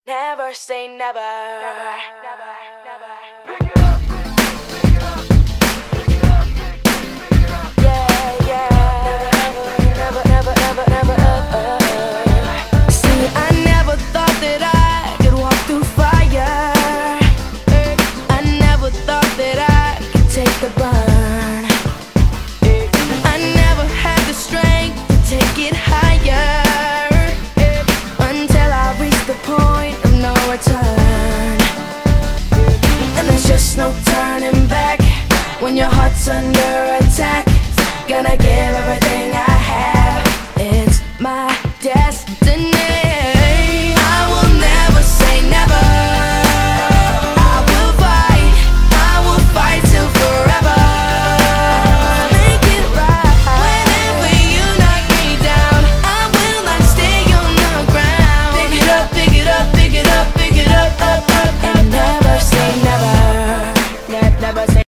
Never say never. Never, never, never. Pick it up. Pick it up. Pick it up. Pick it up. Yeah, yeah. Never, never, never, never, never. See, I never thought that I could walk through fire. I never thought that I could take the burn. I never had the strength to take it higher until I reached the point of no return. And there's just no turning back when your heart's under attack. Gonna give everything